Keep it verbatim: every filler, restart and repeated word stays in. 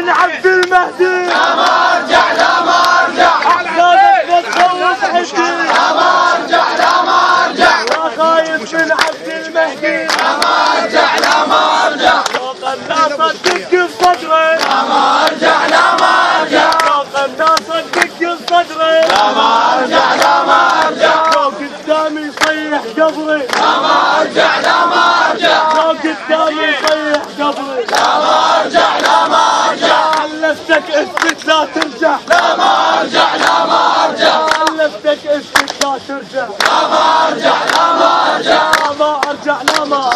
من عبد المهدي لا ما ارجع لا ما ارجع احزانك بتخوف حدي لا ما ارجع لا ما ارجع لا خايف من عبد المهدي لا ما ارجع لا ما ارجع فوق الناس تدق بصدره لا ما ارجع لا ما ارجع فوق الناس تدق بصدره لا ما ارجع لا ما ارجع لو قدامي يصيح قبري لا ما ارجع لا ما ارجع لو قدامي يصيح قبري لا ما ارجع لا ما ارجع حلفتك اسكت لا ترجع لا ما ارجع لا ما ارجع حلفتك اسكت لا ترجع لا ما ارجع لا ما ارجع لا ما ارجع لا ما